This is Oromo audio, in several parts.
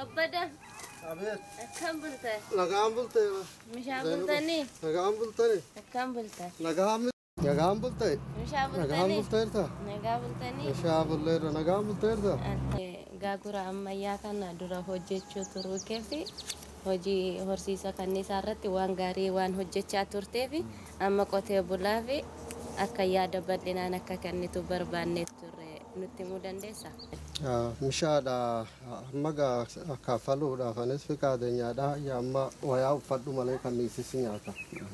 أبدا أبيت كم بلته نقام بلته مش عبلتني نقام بلته كم بلته نقام بلته مش نقام عبلتني بلته نقابلتني مش عبلته نقام بلته غاغورا أمايا كان درا هوجيتشو ترو كيفي hojii horsiisa kanniisaa irratti waan gaarii waan hojjechaa turteefi amma qotee bulaafi akka yaada bal'inaan akka kennitu barbaanne turre nutti himuu dandeessa? Mishaadha maga kaffaluudhaaf anis fi kaadeenyaadha amma wayaa uffadhu malee kanniisisi nyaata.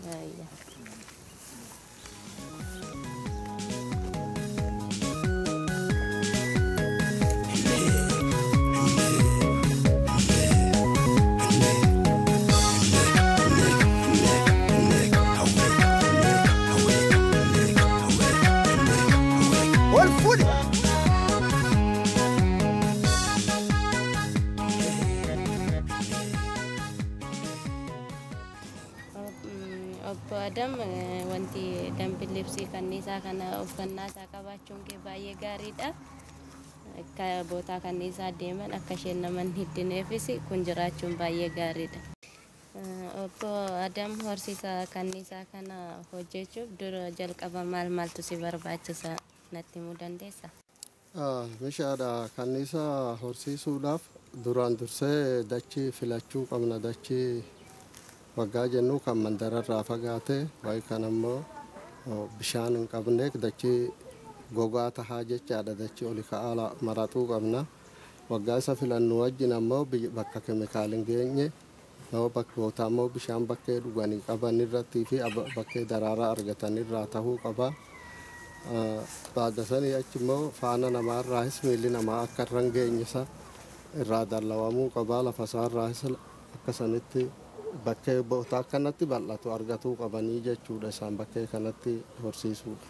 Obbo Adam wanti dambi libsii kanniisaa kana uffannaa isaa qabaachuun kee baay'ee gaariidha. Akka bootaa kanniisaa deeman akka isheen nama hin hiddineefis kun jiraachuun baay'ee gaariidha. Obbo Adam horsiisa kanniisaa kana hojjechuuf dura jalqaba maaltu si barbaachisa natti himuu dandeessa? Mishaadha kanniisaa horsiisuudhaaf duraan dursee dachii filachuu qabna. Dachii waggaa jennu kan mandararraa fagaate wayi kan ammoo bishaan hin qabneef dachii gogaa tahaa jechaadha. Dachii oli ka'aa maratuu qabna. Waggaa isa filannu wajjin ammoo bakka keemikaal hin geenye bakkoota ammoo bishaan bakkee dhuganii qaban irrattii fi bakkee daraaraa argatan irraa tahuu qaba. Baadasanii achi immoo faana namaarraas miilli namaa akka irra hin geenyisa irraa dallawamuu qaba. Lafa isaarraas akka sanitti bakkee bootaa akkanatti bal'atu argatuu qabanii jechuudha isaan bakkee kanatti horsiisuudha.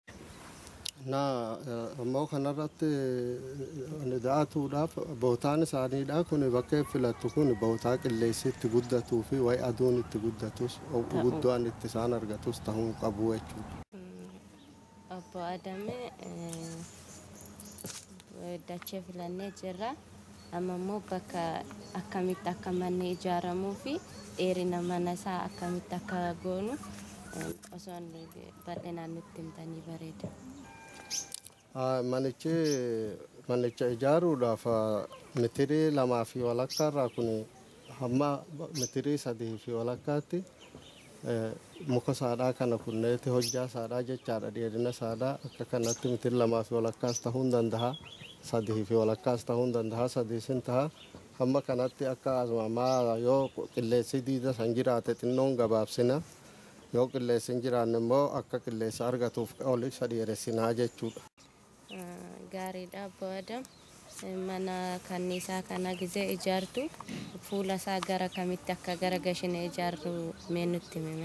Ammoo kanarratti da'atuudhaaf bootaan isaaniidha kun bakkee filattu kun bootaa qilleensi itti guddatuu fi wayi aduun itti guddatus guddaan itti isaan argatus tahuu qabu jechuudha. Obbo Adame dachee filannee jirra. Amma immoo bakka akkamitti akka manni ijaaramuu fi dheerina mana isaa akkamitti akka goonu osoo bal'inaan nutti himtanii bareeda. Manicha ijaaruudhaaf mitirii 2.5 irraa kun hamma mitirii 3.5tti muka saadhaa kana kunneeti hojjaa saadhaa jechaadha. Dheerina saadhaa akka kanatti mitirii 2.5 tahuu hin danda'a. 3.5 tahuu hin danda'a. 3 taha hamma kanatti akka azumamaa yoo qilleensi diida san jiraate xinnoon gabaabsina. Yoo qilleensi hin jiraanne immoo akka qilleensa argatuuf oli isa dheeressinaa jechuudha. Gaariidha Obbo Adam. Mana kanniisaa kana gizee ijaartu fuula isaa gara kamitti akka gara gashine ijaarru mee nutti himi?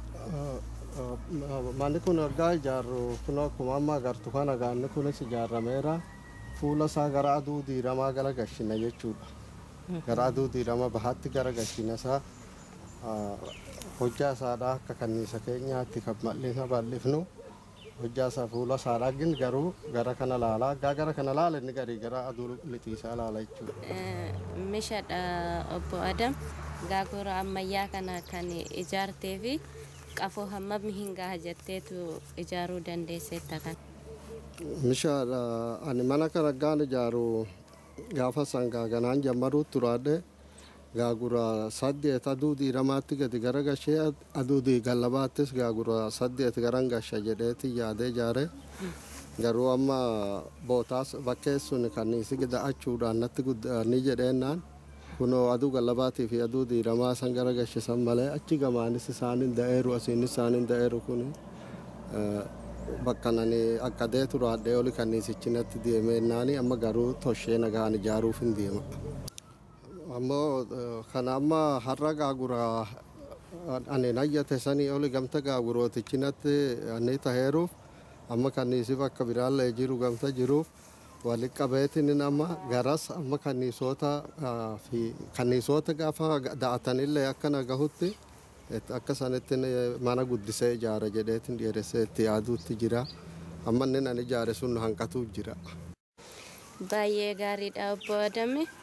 Manni kun ergaa ijaarru kun akkuma amma agartu kana gaanni kunis ijaarameera. Fuula isaa gara aduu diiramaa gara gashina jechuudha. Gara aduu diirama bahaatti gara gashina isaa hojjaa isaadhaa akka kanniisa keenyaatti kan malleessa bal'ifnu hojjaa isaa fuula isaadhaa gin garuu gara kana laalaa gara kana laala inni garii gara aduu lixiisaa laala jechuudha. Mishadha Obbo Adam gaagura ammayyaa kana kan ijaartee fi qafoo hammam hin gaha jetteetu ijaaruu dandeessetta kan? Mishaadha ani mana kana gaan ijaaru gaafa sangaa ganaan jammaruu turaadhe gaagura 8 aduu diiramaatti gadi gara gashee aduu gallabaattis gaagura 8 garan gasha jedheeti yaadee ijaare garuu amma bootaas bakkee sun kanniisi da'achuudhaan natti guddanii jedheennaan kunoo aduu gallabaatii fi aduu diiramaa san gara gashisan malee achi gamaanis isaanin da'eeru asiinis isaanin da'eeru kun bakka nani akkadee turaadhee oli kanniisichinatti deemeennaani amma garuu toshee nagaan ijaaruuf hin deema. Ammoo kana amma har'a gaagura ani nayyate sanii oli gamta gaagurootichinatti ani taheeruuf amma kanniisi bakka biraallee jiru gamta jiruuf wali qabeetiin amma garas amma kanniisoota gaafa da'atanillee akkana gahutti akka sanitti mana guddisee ijaara jedheetiin dheeressee itti yaaduutti jira. Amma inni ani ijaare sun hanqatu jira. Baay'ee gaariidha Obbo Adame.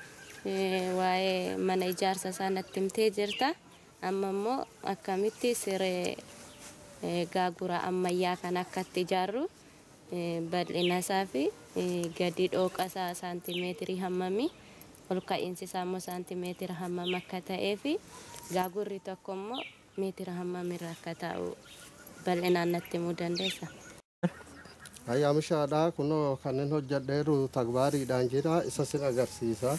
waa'ee mana ijaarsa isaa natti himtee jirta. Amma immoo akkamitti siree gaagura ammayyaa kan akkatti ijaarru bal'ina isaa fi gadi dhooqa isaa saantimeetirii hammamii ol ka'iinsi isaa immoo saantimeetira hammam akka ta'ee fi gaagurri tokko immoo meetira hammamirra akka ta'u bal'inaan natti himuu dandeessa. Ayyaamishaadhaa kunoo kanneen hojjedheeru tagbaariidhaan jira isa sin agarsiisa.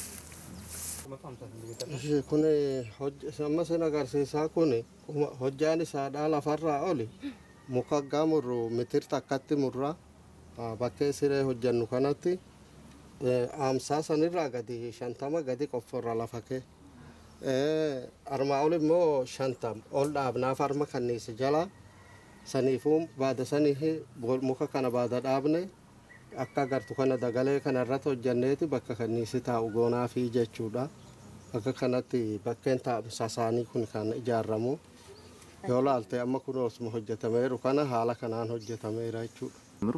Kun amma sin agarsiisaa kun hojjaan isaadhaa lafarraa oli muka gaamurru mitir takkatti murraa bakkee siree hojjennu kanatti aamsaa sanirraa gadi 50 gadi qofforra lafa kee. Armaa ol immoo 50 ol dhaabnaaf arma kanniisa jala saniifuu baada sanii muka kana baada dhaabne akka agartu kana dagalee kanarratti hojjenneeti bakka kanniisi taa'u goonaa fi jechuudha. Akka kanatti bakkeen taa'umsa isaanii kun kan ijaaramu yoo laalte amma kun osuma hojjetameeru kana haala kanaan hojjetameera jechuudha.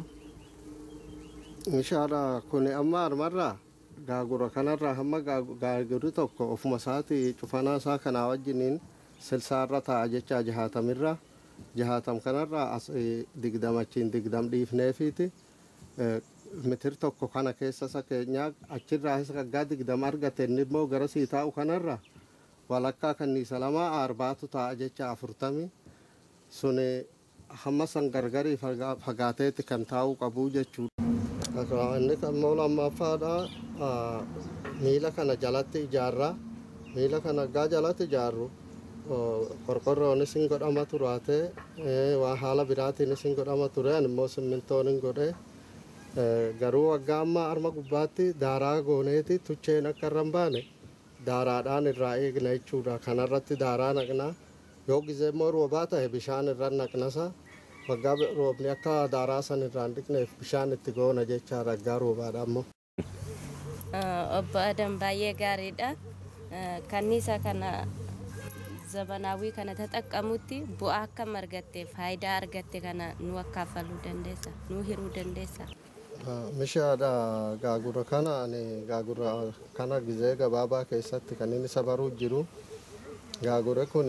Mishaadha kun amma armarraa gaagura kanarraa hamma gaagurri tokko ofuma isaati cufanaa isaa kanaa wajjiniin silsaarra taa'a jechaa 60 60 kanarraa as digdam dhiifneefiiti mitir tokko kana keessa isa keenyaa achirraa isa gaggaa 20 argate inni immoo gara sii taa'u kanarraa walakkaa kanniisa lamaa arbaatu taa'a jecha 40 sun hamma san gargarii fagaateetti kan taa'uu qabu jechuudha. Inni kan immoo lammaffaadha miila kana jalatti ijaarraa miila kana gaa jalatti ijaarru qorqorroonis hin godhama turaate waan haala biraatiinis hin godhama ture ani immoo simmintoon hin godhe garuu waggaa amma arma gubbaatti daaraa gooneeti tucheen akka irra hin baane daaraadhaan irraa eegna jechuudha. Kanarratti daaraa naqna yoo gizee immoo roobaa ta'e bishaan irra naqnasa waggaa roobni akka daaraa san irraan dhiqneef bishaan itti goona jecha raggaa roobaadha ammoo. Obbo Adam baay'ee gaariidha. Kanniisa kana zabanaawii kana taxaqqamutti bu'aa akkam argatte faayidaa argatte kana nu akkaafaluu dandeessa nu hiruu dandeessa. Mishaadha gaagura kana ani gaagura kana gizee gabaabaa keessatti kan inni sabaruu jiru gaagura kun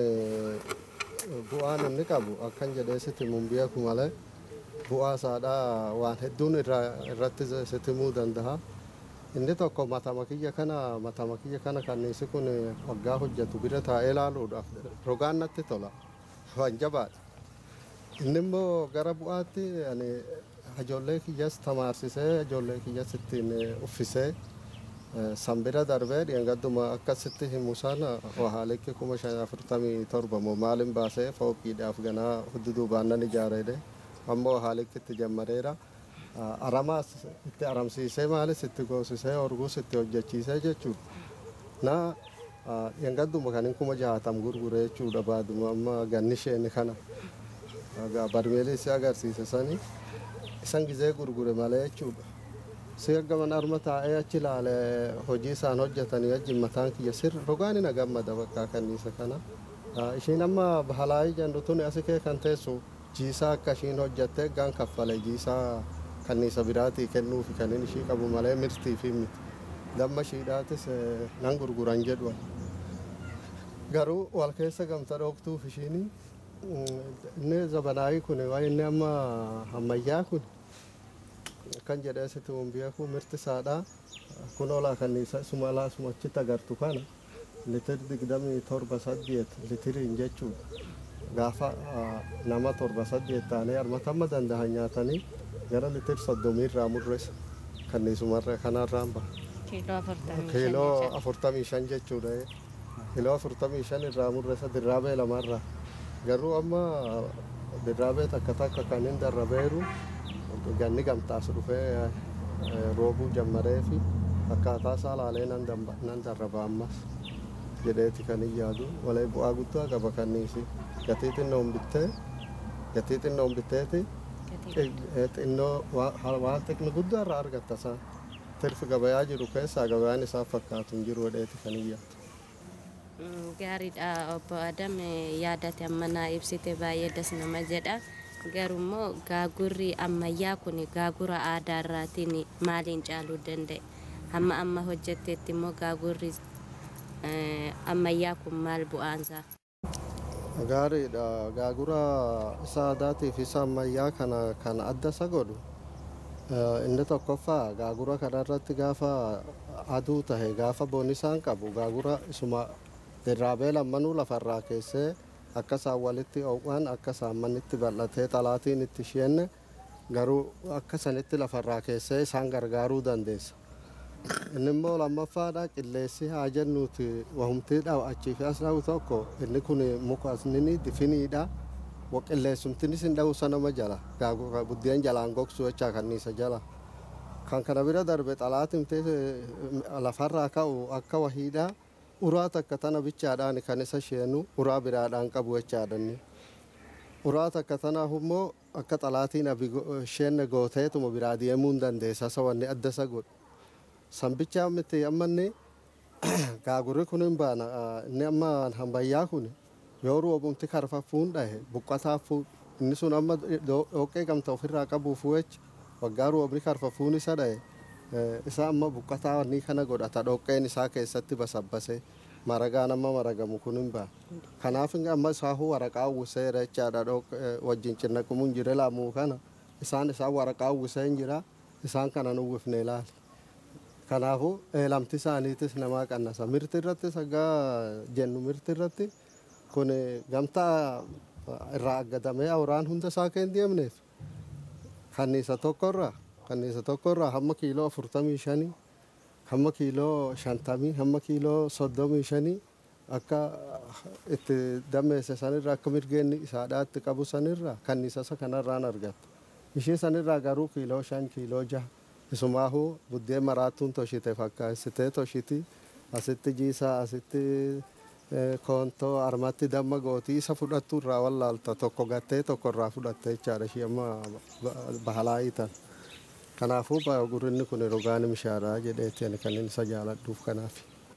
bu'aan inni qabu akkan jedhee sitti mun beeku malee bu'aa isaadhaa waan hedduun irratti sitti himuu danda'a. Inni tokko matama kiyya kana kanniisi kun waggaa hojjetu bira taa'ee ilaaluudhaaf rogaan natti tola waan jabaadha. Inni immoo gara bu'aatti ani ijoollee kiyyas tamaarsisee ijoollee kiyyas ittiin uffisee sanbira darbee dhiyangadduma akkasitti himu sana haalekki 547 moo maalin baasee fooqiidhaaf ganaa hudduubaan nan ijaareedhe ammoo haalekki itti jammareera. Aramaas itti aramsiisee maalis itti goosisee orguus itti hojjechiisee jechuudha. Na dhiyangadduma kan 60 gurguree jechuudha baaduma amma ganni isheen kana barmeelii si agarsiise sanii isan gizee gurgure malee jechuudha. Si gaggaman arma taa'ee achi ilaalee hojii isaan hojjetanii wajjin mataan kiyya sirri rogaan na gammada bakka kanniisa kana. Ishiin amma bahalaayii jennu tuni asi kee kan teessu jiisaa akka ishiin hojjettee gaan kaffale jiisaa kanniisa biraatii kennuufi kan inni ishii qabu malee mirtii fi miti. Damma ishiidhaatis nan gurguran jedhu. Garuu wal keessa gamta dhooftuuf ishiini inni zabanaayii kun waan inni amma ammayyaa kun kan jedhee sitti mun beeku mirti isaadhaa kun olaa kanniisa sumalaa sumachitti agartu kana litir 27 litiriin jechuudha. Gaafa nama 7 taanee armatamma danda'an nyaatanii gara litir 30 irraa murreessa kanniisumarra kanarraan ba'a. Kiiloo 45 jechuudha. Kiiloo 45 irraa murreessa dirraabee lamarraa. Garuu amma dirraabee takka kan hin darrabeeru ganni gamtaas dhufee roobuu jammaree fi akkaataa isaa laalee nan darraba ammas jedheeti kan hin yaadu walee bu'aa guddaa qaba kanniisi gatii xinnoon bitteeti xinnoo waan xiqqni guddaa irraa argatta isaa tirfi gabayaa jiru keessaa gabayaan isaa fakkaatu hin jiru jedheeti kan hin yaadu. Gaariidha obbo Adam yaadate amma naa ibsite baay'ee das nama jedha. Garuu gaagurri ammayyaa kun gaagura aadaa irraatiin maaliin caaluu danda'e? amma hojjetteetti immoo gaagurri ammayyaa kun maal bu'aansaa? Gaariidha. Gaagura isa aadaatii fi isa ammayyaa kana kan adda isa godhu inni tokkoffaa gaagura kanarratti gaafa aduu tahe gaafa bonisaan qabu gaagura isuma dirraabee lammanuu lafarraa keessee akka isaan walitti oowwan akka isaan manitti bal'atee xalaatiin itti sheenne garuu akka sanitti lafarraa keessee isaan gargaaruu dandeessa. Inni immoo lammaffaadha qilleessi haa jennuuti wahumtiidha achii fi as dhawu tokko inni kun muka asnini difiniidha qilleessumtinis hin dhawu sanama jala gaagura buddeen jalaan gogsu jechaa kanniisa jala kan kana bira darbe xalaatimtee lafarraa ka'u akka wahiidha uraa takka tana bichaadhaan kan isa sheenu uraa biraadhaan qabu jechaadhanni uraa takka tanaaf immoo akka xalaatiin sheenne gooteetuma biraa deemuu hin dandeessa sawanni adda isa godhu sambichaa miti ammanni gaagurri kun hin baana inni amma hambayyaa kun yoo roobumti karfaffuun dhahe buqqataaf inni sun amma dhoqqee gamta ofirraa qabuuf jecha waggaa roobni karfaffuun isa dhahe isa amma buqqataa ni kana godhata dhoqqeen isaa keessatti basabbase maragaan amma maragamu kun hin baana kanaaf amma isaahuu waraqaa uwwiseera jechaadha wajjin cinnaqumun jire laamuu kana isaan waraqaa uwwisee hin jira isaan kanan uwwifne ilaali. Kanaafuu lamti isaaniitis namaa qannasa mirti irratti sagaa jennu mirti irratti kun gamtaa irraa aggadamee awuraan hunda isaa keen deemneef kanniisa tokkorraa hamma kiiloo 45 hamma kiiloo 50 hamma kiiloo 35 akka itti dameesse sanirraa akka mirgeenni isaadhaatti qabu sanirraa kanniisa isa kanarraan argatta ishee sanirraa garuu kiiloo 5 kiiloo 6 isumaahu buddeen maraattuun toshite fakkaasitee toshiti asitti jiisaa asitti koontoo armatti damma gootii isa fudhattu irraa wallaalta tokko gattee tokko irraa fudhatte jechaadha ishee amma bahalaayii tan kanaafuu gurinni kun rogaan mishaaraa jedheetti ani kan inni isa jaaladhuuf kanaaf.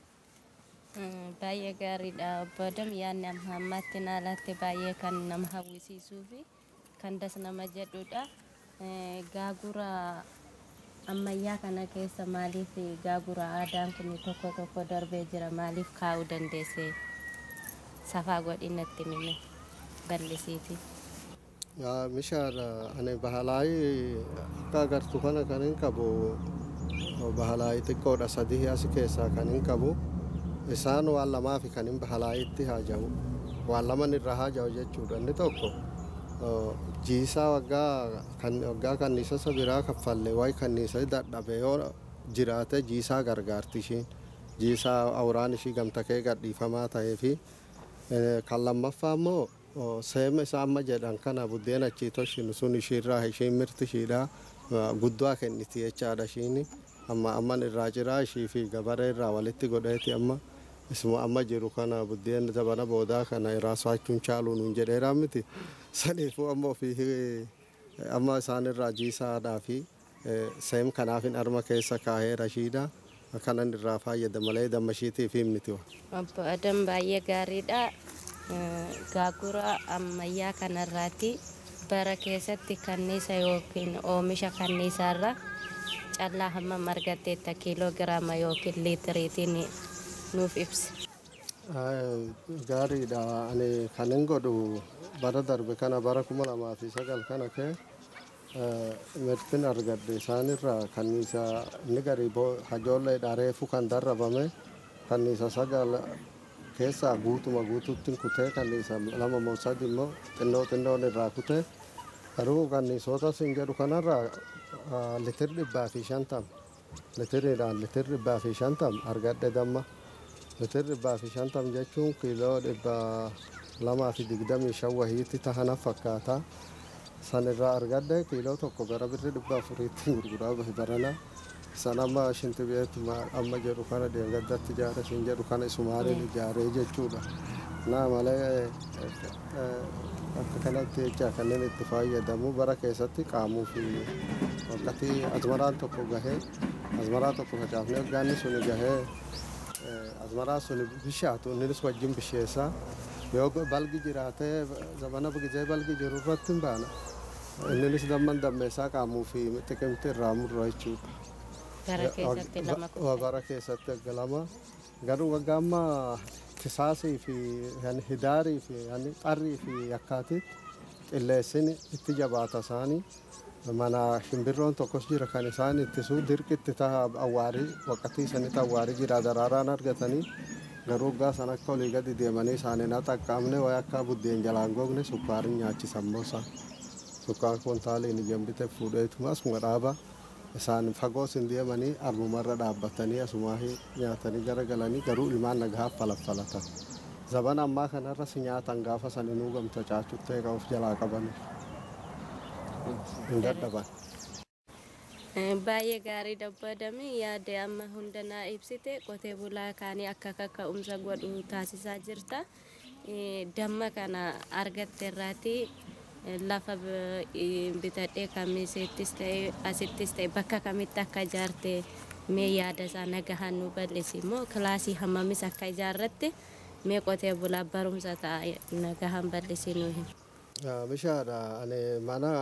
Baay'ee gaariidha obbo Adam yaadni amma ammaatti naalaatti baay'ee kan nama hawwisiisuu fi kan das nama jedhudha. Gaagura ammayyaa kana keessa maaliif gaagura aadaan kun tokko darbee jira maaliif kaa'uu dandeesse safaa godhinatti mime bal'isiiti. Mishaara ani bahalaayii akka agartu kana kan hin qabu bahalaayii xiqqoodha sadii as keessaa kan hin qabu isaan waan lamaa fi kan hin bahalaayiitti haaja'u waan laman irra haaja'u jechuudha inni tokko jiisaa waggaa kanniisa isa biraa kaffallee wayi kanniisa dadhabe yoo jiraate jiisaa gargaarti ishiin jiisaa awuraan ishii gamtakee gadhiifamaa ta'ee fi kan lammaffaa immoo seema isaa amma jedhan kana buddeen achii toshinu sun ishiirraa ishiin mirti ishiidhaa guddaa kenniti jechaadha ishiin amman irraa jiraa ishii fi gabaree irraa walitti godheeti isuma amma jiru kana buddeen zabana boodaa kana irraa saachuun caaluu nuun jedheeraa miti saniifuu amma ofii amma isaan irraa jiisaadhaa fi seem kanaafin arma keessa kaa'eera ishiidha kanan irraa fayyada malee damma ishiitiif himniti. Obbo Adam baay'ee gaariidha. Gaagura ammayyaa kanarraati bara keessatti kanniisa yookiin oomisha kanniisaarra callaa hammam argatteetta kiiloogiraama yookiin liitiriitiin nuuf ibsi. Gaariidha ani kan hin godhu bara darbe kana bara 2009 kana kee mirtin argadde isaanirraa kanniisa inni garii hajoolleedha reefu kan darrabame kanniisa 9 keessaa guututti kutee kanniisa 2 moo 3 immoo xinnoon irraa kutee garuu kanniisota sin jedhu kanarraa litirri 150 litiriidhaan litirri 150 argadde damma litirri 150 jechuun kiiloo 225 wahiitti tahana fakkaata sanirraa argadde kiiloo tokko gara birri 400tti gurguraa bahe barana san amma shinti beetuma amma jedhu kana deeggaddatti ijaare sin jedhu kana isumaariin ijaaree jechuudha naa malee akka kanatti jecha kanneen itti fayyadamu bara keessatti qaamuu fi wakkati azmaraan tokko gahee azmaraa tokko facaafnee waggaanni suni gahee azmaraa suni bishaatu innis wajjin bisheessaa yoo balgi jiraatee zabana gizee balgi jiru irratti hin baana innis dammeessaa qaamuu fi xiqimti irraa murra jechuudha. Bara keessatti lama kutte. bara keessatti galama garuu waggaa amma kisaasii fi hidaarii fi xarrii fi yakkaatiitti qilleensini itti jabaata isaanii mana shimbirroon tokkos jira kan isaan ittisuu dirqitti ta'a awwaarii waqtii sanitti awwaarii jira daraaraan argatanii garuu waggaa san akka olii gadi deemanii isaaniin xaqqaamne wayi akka buddeen jalaan gogne sukkaariin nyaachisan moosaa sukkaan kontaaliin ijaan bitee fuudheetuma asuma dhaaba isaan fagoos hin deemanii armumarra dhaabbatanii asumaa nyaatanii garagalanii garuu ilmaan nagahaaf falaffalatan. Zaban ammaa kanarras nyaatan gaafa san inuu gamta caachuttee of jalaa qabanii hin dadhaban. Baay'ee gaarii dabbadame yaada amma hundanaa ibsite qotee bulaa kaanii akka kaka'umsa godhu taasisaa jirta. Damma kana argatte irraati lafa bitadhee kamisettis ta'e asittis ta'e bakka kamitti akka ijaarte mee yaada isaa nagahaan nu bal'isi immoo kilaasii hammamis akka ijaarratte mee qotee bulaa barumsa ta'a nagahaan bal'isi nu hima. Bishaadha ani mana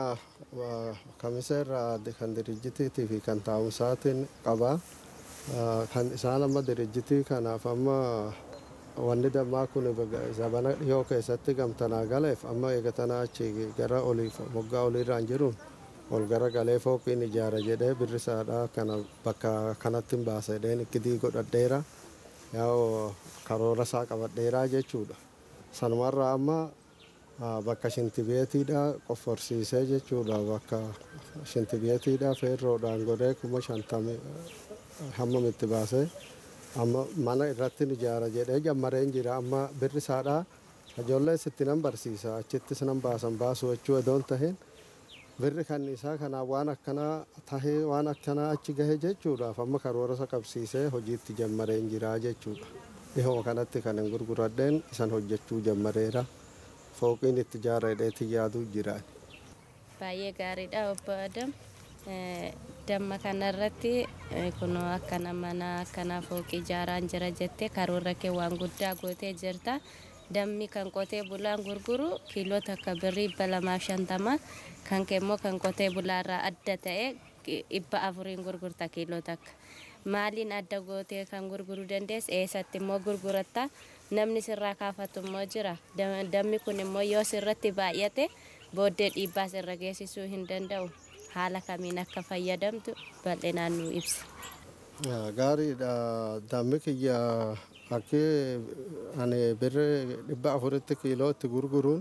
kamiseerraa kan dirijjitiitii fi kan taa'umsaatiin qaba. Kan isaan amma dirijjitii kanaaf amma wanni dammaa kun zabana dhiyoo keessatti gamtanaa galeef amma eegatanaa achi gara oliif moggaa oliirraan jiruun ol gara galee fooqiin ijaara jedhee birrisaadhaa kana bakka kanatti hin baasedheen ikkidii godhadheera yaa karoora isaa qabadheeraa jechuudha. Sanumarraa amma bakka shintibeetiidhaa qofforsiisee jechuudha bakka shintibeetiidhaa feerroodhaan godhee 50,000 hammamitti baasee amma mana irratti ijaara jedhee jammareen jira amma birrisaadhaa ijoollee sitti nan barsiisa achittis nan baasan baasu jechuu edoon taheen birri kan isaa kanaa waan akkanaa tahee waan akkanaa achi gahe jechuudhaaf amma karoora isa qabsiisee hojiitti jammareen jira jechuudha. Dhihoo kanatti kan hin gurguradheen isan hojjechuu jammareera. Fooqiin itti ijaarradheetti yaaduu jiraan. Baay'ee gaariidha obbo Adam. Damma kanarratti kunoo akkana mana akkana fooqii ijaaraan jira jettee karoora kee waan guddaa gootee jirta. Dammi kan qotee bulaan gurguru kiiloo takka birrii 250 kan keemmoo kan qotee bulaarraa adda ta'e 400 gurgurta kiiloo takka. Maaliin adda gootee kan gurguruu dandeessa eessatti immoo gurguratta namni sirraa kaafatu immoo jira. Dammi kun immoo yoo sirratti baay'ate booddee dhiibbaa sirra geessisuu hin danda'u. Haala kamiin akka fayyadamtu bal'inaan nu ibsi. Gaariidha dammi kiyya akkee ani birrii 400 kiiloo itti gurguruun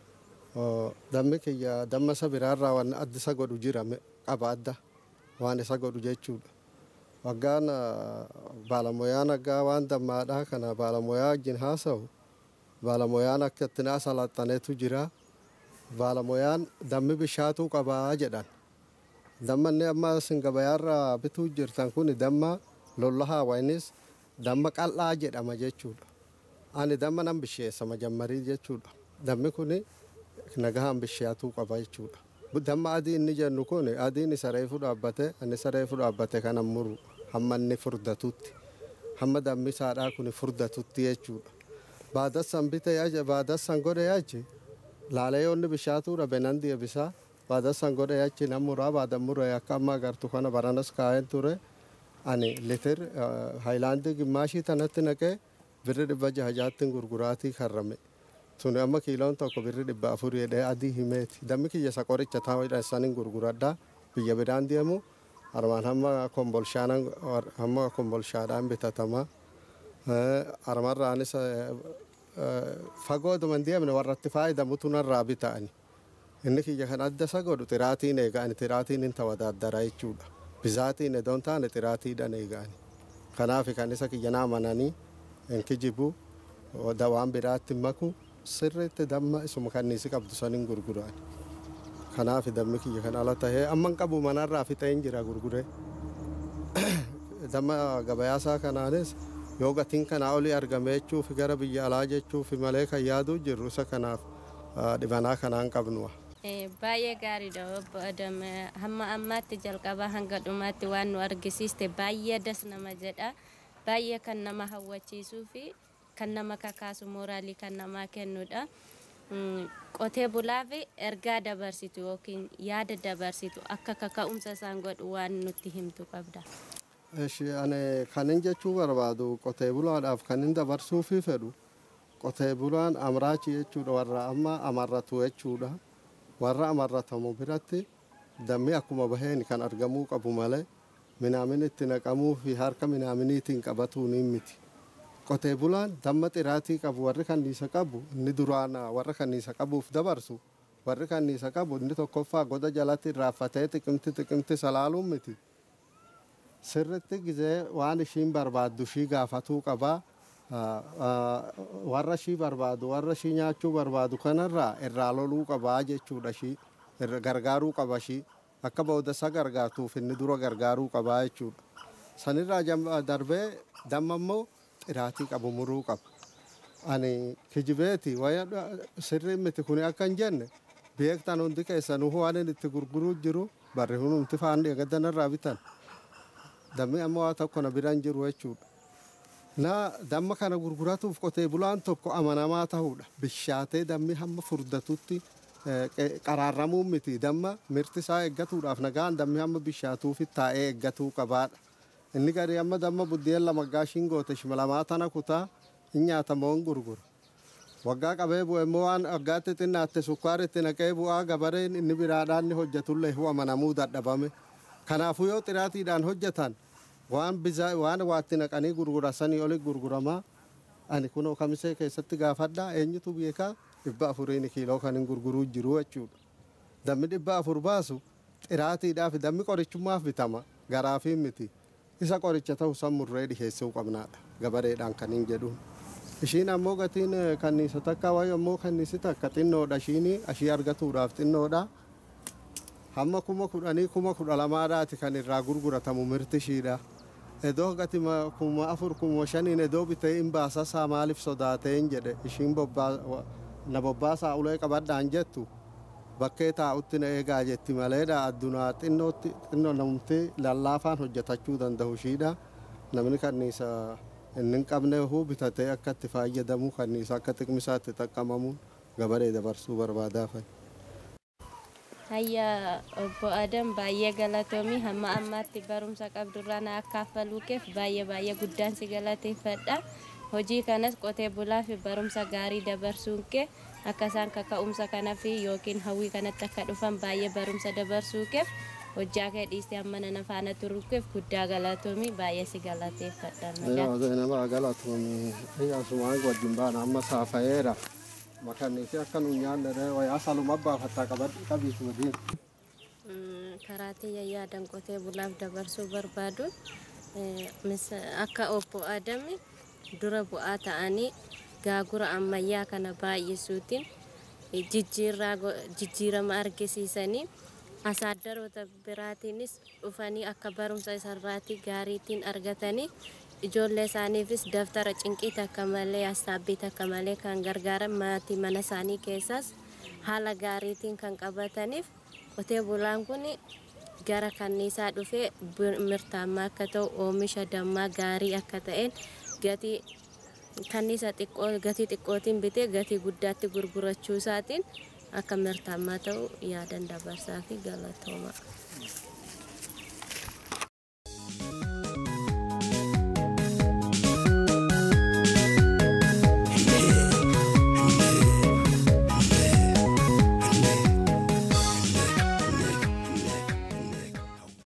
dammi kiyya damma isa biraarraa waan adda isa godhu jira qaba adda waan isa godhu jechuudha. Waggaan baalamoyaan aggaa waan dammaadhaa kana baalamoyaa wajjin haasa'u baalamoyaan akka itti naa salaxaneetu jira. Baalamoyaan dammi bishaatuu qabaa jedhan. Dammanni amma isin gabayaarraa bituu jirtan kun damma lollahaa waynis damma qal'aa jedhama jechuudha. Ani damma nan bisheessa majammarii jechuudha. Dammi kun nagahaan bishaatuu qaba jechuudha. Damma adii inni jennu kun adiin isa reefu dhaabbate ani isa reefu dhaabbate kanan muru hamma inni furdatutti hamma dammi isaadhaa kun furdatutti jechuudha. Baadassan bitee baadassan godhe yaachi laalee yoonni bishaatuu dhabe nan deebisaa. Baadassan godhe achi nan muraa baadan muree akka amma agartu kana baranas kaa'een ture ani litir haayilaandii gimmaashii tanatti naqee birri 600 gurguraatii karrame tuni amma kiiloon tokko birri 400 jedhee adii himeeti dammi kiyya isa qoricha taa'uudhaan isaaniin gurguradhaa biyya biraan deemu armaan hamma kombolshaadhaan bitatama armarraanis fagoo duman deemne warratti faayadamutu narraa bita'ani. Inni kiyya kan adda isa godhu xiraatiin eegaani xiraatiin hin tawadaaddara jechuudha. Bizaatiin edoon taane xiraatiidhaan eegaani. Kanaaf kan isa kiyya naa amananii hin kijibu waan biraatti maku sirriitti damma isuma kanniisi qabdu saniin gurguraani. Kanaaf dammi kiyya kan ala tahee amma hin qabu manarraa fixeen jira gurguree. Damma gabayaasaa kanaanis yoo gatiin kanaa olii argame jechuufi gara biyya alaa jechuufi malee kan yaaduu jirru isa kanaaf dhibanaa kanaan qabnuwa. Baay'ee gaariidha obbo Adam hamma ammaatti jalqabaa hanga dhumaatti waan nu argisiiste baay'ee das nama jedha baay'ee kan nama hawwachiisuu fi kan nama kakaasu mooraalii kan namaa kennudha. qotee bulaa fi ergaa dabarsitu yookiin yaada dabarsitu akka kaka'umsa isaan godhu waan nutti himtu qabda. Eshi ane kanin jechuu barbaadu qotee bulaadhaaf kanin dabarsuu fi fedhu qotee bulaan amraachi jechuudha warra amma amarratu jechuudha. Warra amarratamu biratti dammi akkuma baheen kan argamuu qabu malee minaamin itti naqamuu fi harka minaaminiitiin qabatuu ni miti. Qotee bulaan damma xiraatii qabu warri kanniisa qabu inni duraan warra kanniisa qabuuf dabarsu warri kanniisa qabu inni tokkoffaa goda jalatti raaffatee xiqimti salaaluun miti. Sirritti gizee waan ishiin barbaaddu shii gaafatuu qabaa. Warra shii barbaadu warra shii nyaachuu barbaadu kanarraa irraa loluu qabaa jechuudha shii gargaaruu qaba shii akka boodasa gargaartuuf inni dura gargaaruu qabaa jechuudha. Sanirraa darbee damma immoo xiraatii qabu muruu qaba. Ani kijibeeti waya sirrii miti kuni akka hin jenne beektan hundi keessanuu waan inni itti gurguruu jiru barri hundumti faan eeggaddanarraa bitan. Dammi ammoo waa tokko na biraan jiru jechuudha. Na damma kana gurguratuuf qotee bulaan tokko amanamaa ta'uudha. Bishaatee dammi hamma furdatutti qaraarramuu miti. Damma mirti isaa eeggatuudhaaf nagaan dammi hamma bishaatuufi taa'ee eeggatuu qabaadha. Inni gadi amma damma buddeen lama gaashiin goote shimalamaa tana kutaa hin nyaatamoo hin gurgura. Waggaa qabee bu'e immoo waan waggaatti xinnaatte sukkaaritti naqee bu'aa gabareen inni biraadhaan ni hojjetullee amanamuu dadhabame. Kanaafuu yoo xiraatiidhaan hojjetan waan waatti naqanii gurgurasanii oli gurguramaa ani kunoo kamisee keessatti gaafadhaa eenyutu beekaa 400 kiiloo kan hin gurguruu jiru jechuudha. Dammi 400 baasu xiraatiidhaaf dammi qorichummaaf bitama garaafii miti. Isa qoricha ta'u sammurree dhiheessuu qabnaadha gabareedhaan kan hin jedhuun. Ishiin ammoo gatiin kanniisa takka wayi ammoo kanniisi takka xinnoodha ishiin ashii argatuudhaaf xinnoodha. Hamma 10,000 12,000 kan irraa gurguratamu mirti ishiidha. Edoo gati 4,000 edoo bitee hin baasasaa maaliif sodaatee hin jedhe ishiin na bobbaasaa ulee qabadhaan jettu bakkee taa'utti na eegaa jetti maleedha addunyaa xinnoo namti lallaafaan hojjetachuu danda'u ishiidha. Namni kanniisa inni hin qabne bitatee akka itti fayyadamu kanniisa akka xiqmisaatti xaqqamamuun gabaree dabarsuu barbaadaafan. Hayya obbo Adam baay'ee galatoomii hamma ammaatti barumsa qabdurraa na akkaffaluuf baay'ee guddaan si galateeffadha. Hojii kanas qotee bulaa fi barumsa gaarii dabarsuun kee akka isaan kaka'umsa kanaa fi yookiin hawwii kanatti akka dhufan baay'ee barumsa dabarsuuf hojjaa kee dhiistee amma nana faana turuuf guddaa galatoomii baay'ee si galateeffadha. Nama galatoomii asumaan wajjin baana amma saafa'eera. Makaniisi akka nu nyaanne wayaa saluma baafattaa qabiisu madiin. Karaatii yaadaan qotee bulaaf dabarsuu barbaadu akka obbo Adami dura bu'aa ta'anii gaagura ammayyaa kana baay'isuutiin jijjiirama argisiisanii asaaddaroota biraatiinis dhufanii akka barumsa isarraatii gaariitiin argatanii ijoollee isaaniifis daftara cinqii takka malee asaabbii takka malee kan gargaaran maatii mana isaanii keessaas haala gaariitiin kan qabataniif qotee bulaan kun gara kanniisaa dhufee mirtaammaa akka ta'u oomisha dammaa gaarii akka ta'een gatii kanniisa gatii xiqqootiin bitee gatii guddaatti gurgurachuu isaatiin akka mirtaammaa ta'u yaadan dabarsaa fi galatooma.